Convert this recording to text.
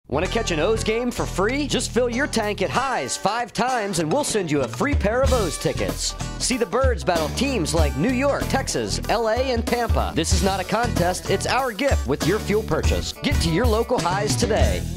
Want to catch an O's game for free? Just fill your tank at Highs 5 times and we'll send you a free pair of O's tickets. See the Birds battle teams like New York, Texas, LA, and Tampa. This is not a contest, it's our gift with your fuel purchase. Get to your local Highs today.